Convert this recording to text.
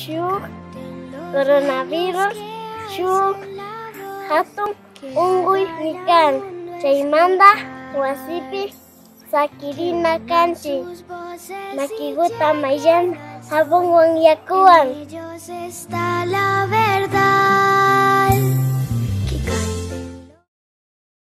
shuk coronavirus shuk hatun unguy kan. Chaymanta wasipi sakirina kanchik. Makiguta mayllana jabonwan yakuwan.